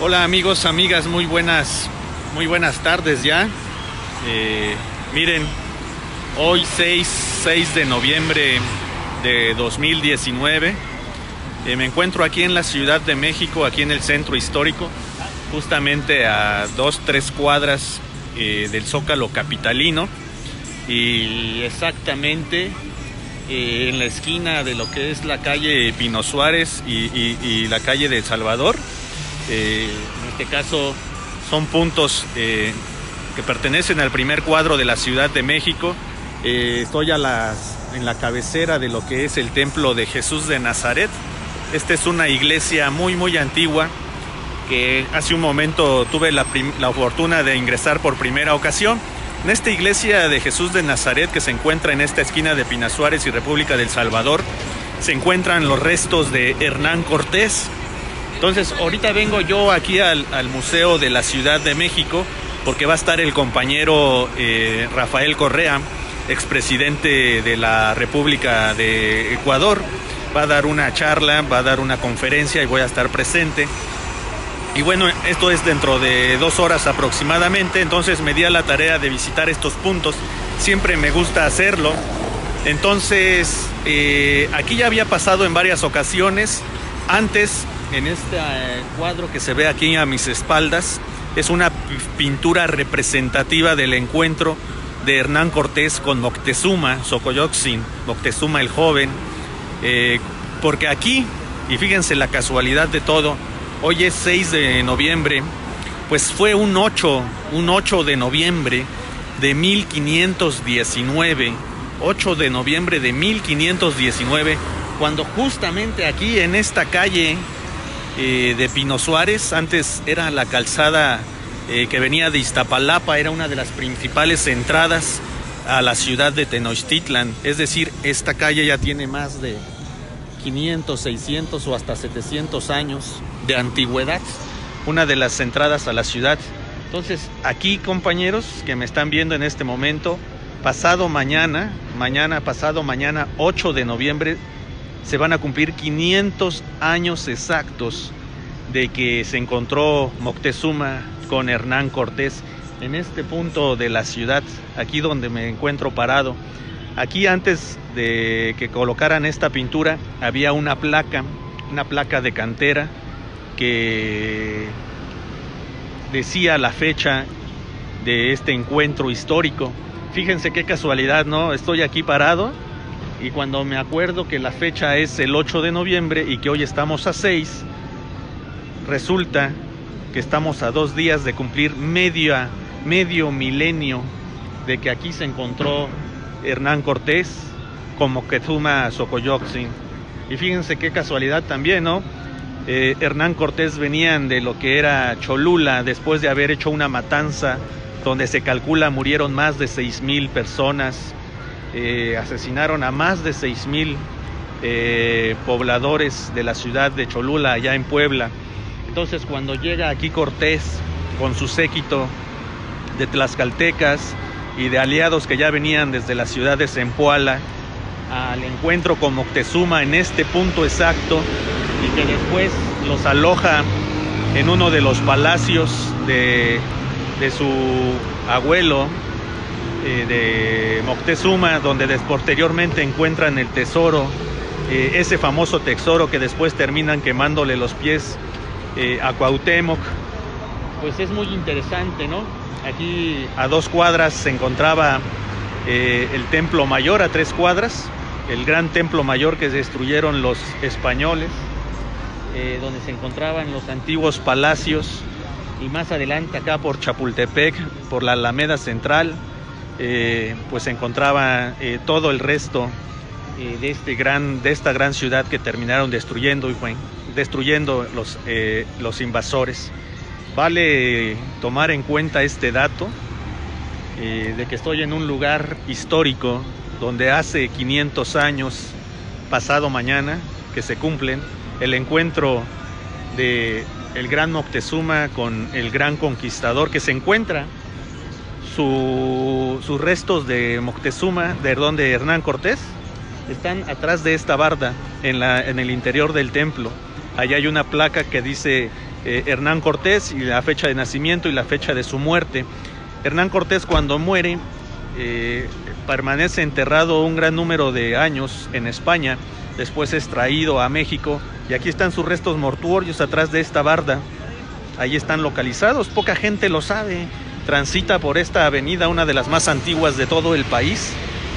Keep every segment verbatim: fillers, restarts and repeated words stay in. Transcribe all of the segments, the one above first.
Hola amigos, amigas, muy buenas, muy buenas tardes ya. Eh, miren, hoy seis de noviembre de dos mil diecinueve, eh, me encuentro aquí en la Ciudad de México, aquí en el centro histórico, justamente a dos, tres cuadras eh, del Zócalo capitalino, y exactamente eh, en la esquina de lo que es la calle Pino Suárez y, y, y la calle de El Salvador. Eh, en este caso son puntos eh, que pertenecen al primer cuadro de la Ciudad de México. Eh, estoy a las, en la cabecera de lo que es el Templo de Jesús de Nazaret. Esta es una iglesia muy muy antigua que hace un momento tuve la, la fortuna de ingresar por primera ocasión. En esta iglesia de Jesús de Nazaret, que se encuentra en esta esquina de Pino Suárez y República del Salvador, se encuentran los restos de Hernán Cortés. Entonces ahorita vengo yo aquí al, al Museo de la Ciudad de México porque va a estar el compañero eh, Rafael Correa, expresidente de la República de Ecuador. Va a dar una charla, va a dar una conferencia y voy a estar presente. Y bueno, esto es dentro de dos horas aproximadamente, entonces me di a la tarea de visitar estos puntos. Siempre me gusta hacerlo. Entonces, eh, aquí ya había pasado en varias ocasiones. Antes, en este cuadro que se ve aquí a mis espaldas, es una pintura representativa del encuentro de Hernán Cortés con Moctezuma, Xocoyotzin, Moctezuma el joven, eh, porque aquí, y fíjense la casualidad de todo, hoy es seis de noviembre, pues fue un ocho, un ocho de noviembre de mil quinientos diecinueve, ocho de noviembre de mil quinientos diecinueve, cuando justamente aquí en esta calle eh, de Pino Suárez, antes era la calzada eh, que venía de Iztapalapa, era una de las principales entradas a la ciudad de Tenochtitlan. Es decir, esta calle ya tiene más de quinientos, seiscientos o hasta setecientos años de antigüedad, una de las entradas a la ciudad. Entonces aquí, compañeros que me están viendo en este momento, pasado mañana, mañana, pasado mañana, ocho de noviembre, se van a cumplir quinientos años exactos de que se encontró Moctezuma con Hernán Cortés en este punto de la ciudad, aquí donde me encuentro parado. Aquí, antes de que colocaran esta pintura, había una placa, una placa de cantera que decía la fecha de este encuentro histórico. Fíjense qué casualidad, ¿no? Estoy aquí parado y cuando me acuerdo que la fecha es el ocho de noviembre y que hoy estamos a seis, resulta que estamos a dos días de cumplir media, medio milenio de que aquí se encontró Hernán Cortés con Moctezuma Xocoyotzin. Y fíjense qué casualidad también, ¿no? Eh, Hernán Cortés venían de lo que era Cholula, después de haber hecho una matanza donde se calcula murieron más de seis mil personas, eh, asesinaron a más de seis mil eh, pobladores de la ciudad de Cholula, allá en Puebla. Entonces, cuando llega aquí Cortés con su séquito de tlaxcaltecas y de aliados que ya venían desde la ciudad de Zempoala al encuentro con Moctezuma en este punto exacto, y que después los aloja en uno de los palacios de, de su abuelo, eh, de Moctezuma, donde posteriormente encuentran el tesoro, eh, ese famoso tesoro que después terminan quemándole los pies eh, a Cuauhtémoc. Pues es muy interesante, ¿no? Aquí a dos cuadras se encontraba eh, el Templo Mayor, a tres cuadras, el gran Templo Mayor que destruyeron los españoles, eh, donde se encontraban los antiguos palacios, y más adelante acá por Chapultepec, por la Alameda Central, eh, pues se encontraba eh, todo el resto eh, de, este gran, de esta gran ciudad que terminaron destruyendo, y fue, destruyendo los, eh, los invasores. Vale tomar en cuenta este dato eh, de que estoy en un lugar histórico donde hace quinientos años, pasado mañana, que se cumplen el encuentro de el gran Moctezuma con el gran conquistador, que se encuentra su, sus restos de Moctezuma, de, perdón, de Hernán Cortés, están atrás de esta barda en, la, en el interior del templo. Allá hay una placa que dice eh, Hernán Cortés y la fecha de nacimiento y la fecha de su muerte. Hernán Cortés, cuando muere, eh, permanece enterrado un gran número de años en España, después es traído a México y aquí están sus restos mortuorios atrás de esta barda. Ahí están localizados, poca gente lo sabe. Transita por esta avenida, una de las más antiguas de todo el país,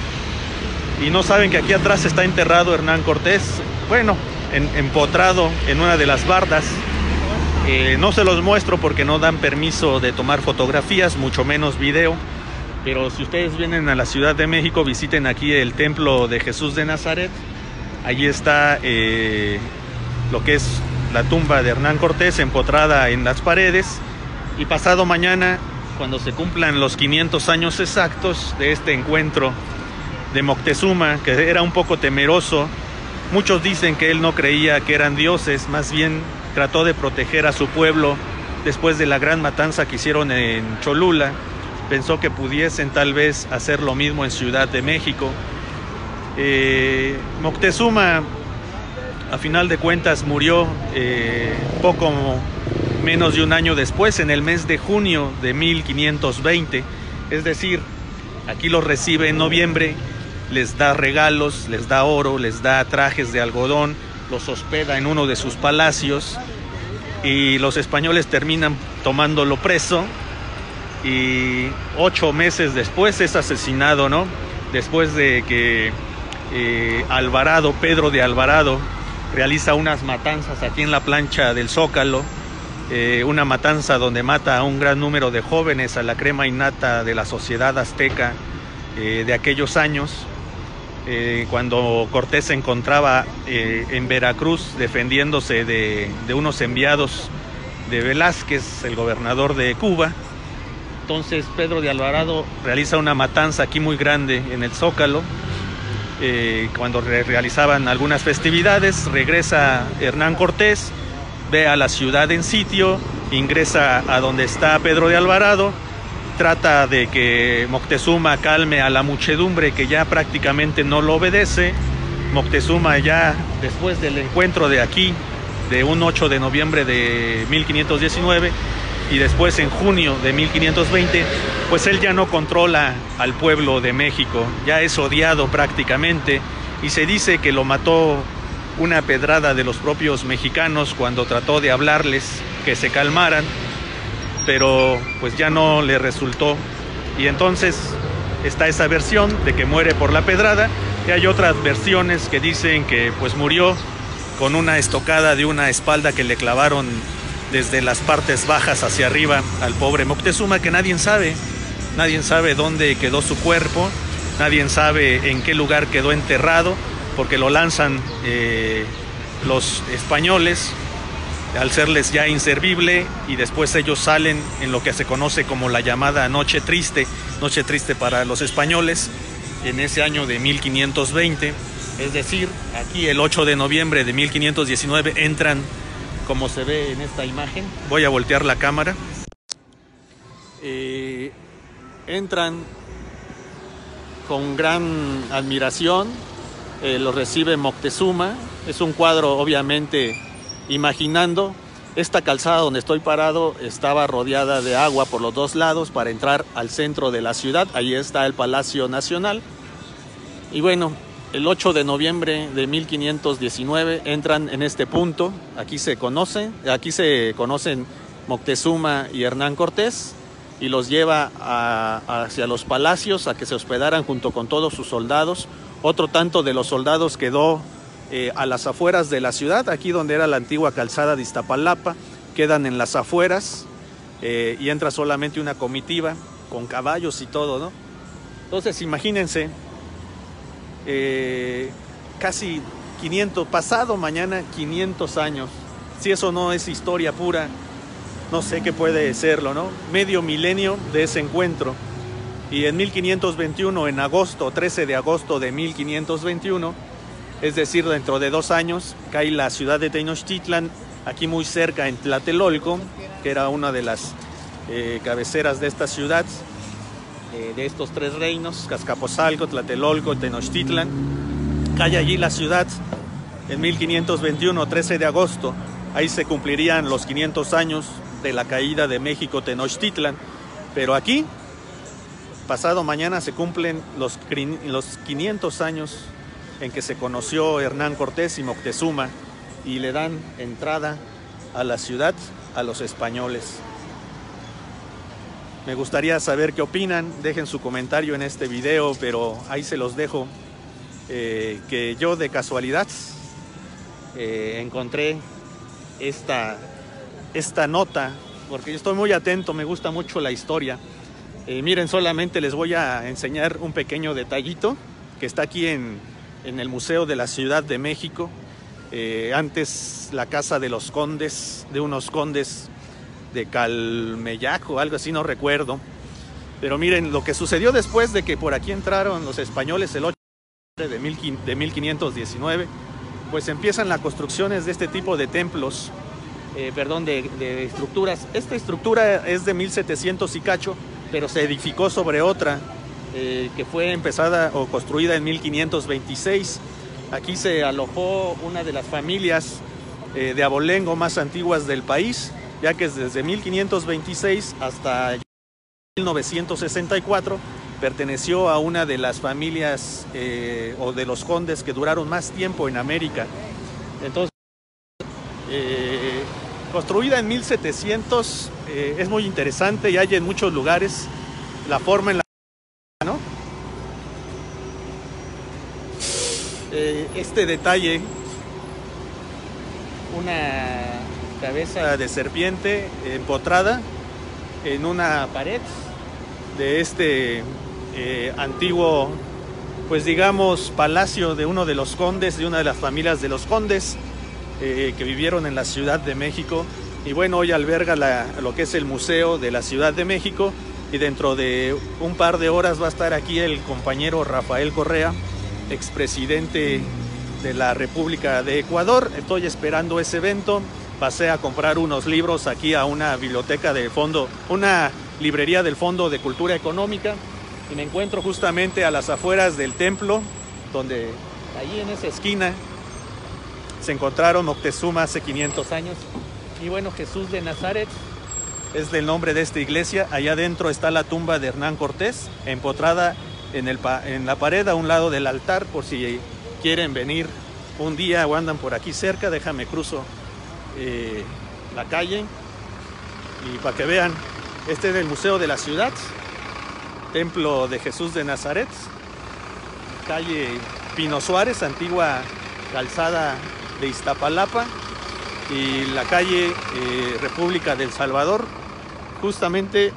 y no saben que aquí atrás está enterrado Hernán Cortés, bueno, en, empotrado en una de las bardas. Eh, no se los muestro porque no dan permiso de tomar fotografías, mucho menos video, pero si ustedes vienen a la Ciudad de México, visiten aquí el Templo de Jesús de Nazaret. Allí está eh, lo que es la tumba de Hernán Cortés empotrada en las paredes, y pasado mañana, cuando se cumplan los quinientos años exactos de este encuentro de Moctezuma, que era un poco temeroso, muchos dicen que él no creía que eran dioses, más bien trató de proteger a su pueblo después de la gran matanza que hicieron en Cholula. Pensó que pudiesen tal vez hacer lo mismo en Ciudad de México. Eh, Moctezuma, a final de cuentas, murió eh, poco menos de un año después, en el mes de junio de mil quinientos veinte. Es decir, aquí los recibe en noviembre, les da regalos, les da oro, les da trajes de algodón, los hospeda en uno de sus palacios, y los españoles terminan tomándolo preso, y ocho meses después es asesinado, ¿no? Después de que eh, Alvarado, Pedro de Alvarado, realiza unas matanzas aquí en la plancha del Zócalo, eh, una matanza donde mata a un gran número de jóvenes, a la crema innata de la sociedad azteca eh, de aquellos años, eh, cuando Cortés se encontraba eh, en Veracruz defendiéndose de, de unos enviados de Velázquez, el gobernador de Cuba. Entonces Pedro de Alvarado realiza una matanza aquí muy grande en el Zócalo. Eh, cuando re realizaban algunas festividades, regresa Hernán Cortés, ve a la ciudad en sitio, ingresa a donde está Pedro de Alvarado, trata de que Moctezuma calme a la muchedumbre que ya prácticamente no lo obedece. Moctezuma, ya después del encuentro de aquí, de un ocho de noviembre de mil quinientos diecinueve, y después en junio de mil quinientos veinte, pues él ya no controla al pueblo de México, ya es odiado prácticamente, y se dice que lo mató una pedrada de los propios mexicanos cuando trató de hablarles que se calmaran, pero pues ya no le resultó. Y entonces está esa versión de que muere por la pedrada, y hay otras versiones que dicen que pues murió con una estocada de una espalda que le clavaron desde las partes bajas hacia arriba al pobre Moctezuma, que nadie sabe, nadie sabe dónde quedó su cuerpo, nadie sabe en qué lugar quedó enterrado, porque lo lanzan eh, los españoles al serles ya inservible, y después ellos salen en lo que se conoce como la llamada Noche Triste, Noche Triste para los españoles, en ese año de mil quinientos veinte, es decir, aquí el ocho de noviembre de mil quinientos diecinueve entran, como se ve en esta imagen. Voy a voltear la cámara. Eh, entran con gran admiración, eh, los recibe Moctezuma. Es un cuadro, obviamente, imaginando. Esta calzada donde estoy parado estaba rodeada de agua por los dos lados para entrar al centro de la ciudad. Ahí está el Palacio Nacional. Y bueno, el ocho de noviembre de mil quinientos diecinueve entran en este punto. Aquí se conocen, aquí se conocen Moctezuma y Hernán Cortés, y los lleva a, hacia los palacios a que se hospedaran junto con todos sus soldados. Otro tanto de los soldados quedó eh, a las afueras de la ciudad, aquí donde era la antigua calzada de Iztapalapa, quedan en las afueras, eh, y entra solamente una comitiva con caballos y todo, ¿no? Entonces imagínense, Eh, casi quinientos, pasado mañana quinientos años, si eso no es historia pura, no sé qué puede serlo, ¿no? Medio milenio de ese encuentro. Y en mil quinientos veintiuno, en agosto, trece de agosto de mil quinientos veintiuno, es decir, dentro de dos años, cae la ciudad de Tenochtitlan, aquí muy cerca en Tlatelolco, que era una de las eh, cabeceras de esta ciudad, Eh, de estos tres reinos, Azcapotzalco, Tlatelolco, Tenochtitlan. Cae allí la ciudad en mil quinientos veintiuno, trece de agosto, ahí se cumplirían los quinientos años de la caída de México Tenochtitlan, pero aquí, pasado mañana, se cumplen los, los quinientos años en que se conoció Hernán Cortés y Moctezuma, y le dan entrada a la ciudad a los españoles. Me gustaría saber qué opinan, dejen su comentario en este video, pero ahí se los dejo, eh, que yo de casualidad eh, encontré esta, esta nota, porque yo estoy muy atento, me gusta mucho la historia. Eh, miren, solamente les voy a enseñar un pequeño detallito que está aquí en, en el Museo de la Ciudad de México. Eh, antes la casa de los condes, de unos condes de Calmeyac o algo así, no recuerdo. Pero miren, lo que sucedió después de que por aquí entraron los españoles el ocho de mil quinientos diecinueve, pues empiezan las construcciones de este tipo de templos, eh, perdón, de, de estructuras. Esta estructura es de mil setecientos y cacho, pero se edificó sobre otra eh, que fue empezada o construida en mil quinientos veintiséis. Aquí se alojó una de las familias eh, de abolengo más antiguas del país, ya que desde mil quinientos veintiséis hasta mil novecientos sesenta y cuatro perteneció a una de las familias eh, o de los condes que duraron más tiempo en América. Entonces, eh, construida en mil setecientos, eh, es muy interesante y hay en muchos lugares la forma en la ¿no? eh, este detalle, una cabeza de serpiente empotrada en una pared de este eh, antiguo, pues digamos, palacio de uno de los condes, de una de las familias de los condes eh, que vivieron en la Ciudad de México. Y bueno, hoy alberga la, lo que es el Museo de la Ciudad de México, y dentro de un par de horas va a estar aquí el compañero Rafael Correa, expresidente de la República de Ecuador. Estoy esperando ese evento. Pasé a comprar unos libros aquí a una biblioteca del fondo, una librería del Fondo de Cultura Económica, y me encuentro justamente a las afueras del templo, donde allí en esa esquina se encontraron Moctezuma hace quinientos años. Y bueno, Jesús de Nazaret es el nombre de esta iglesia. Allá adentro está la tumba de Hernán Cortés, empotrada en, el, en la pared a un lado del altar, por si quieren venir un día o andan por aquí cerca. Déjame cruzo eh, la calle y para que vean. Este es el Museo de la Ciudad, Templo de Jesús de Nazaret, calle Pino Suárez, antigua calzada de Iztapalapa, y la calle eh, República del Salvador. Justamente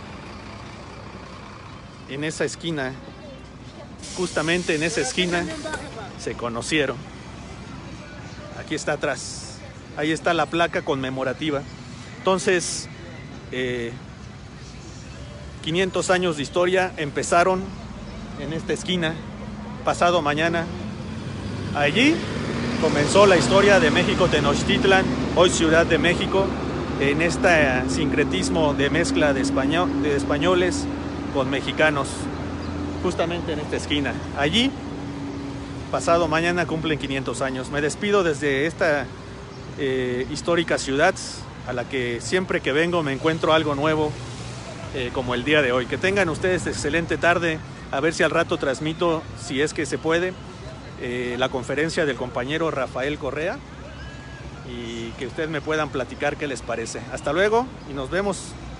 en esa esquina, justamente en esa esquina se conocieron. Aquí está atrás, ahí está la placa conmemorativa. Entonces, eh, quinientos años de historia empezaron en esta esquina. Pasado mañana, allí comenzó la historia de México Tenochtitlan, hoy Ciudad de México, en este sincretismo de mezcla de, español, de españoles con mexicanos, justamente en esta esquina. Allí, pasado mañana, cumplen quinientos años. Me despido desde esta eh, histórica ciudad, a la que siempre que vengo me encuentro algo nuevo, eh, como el día de hoy. Que tengan ustedes excelente tarde. A ver si al rato transmito, si es que se puede, eh, la conferencia del compañero Rafael Correa, y que ustedes me puedan platicar qué les parece. Hasta luego y nos vemos.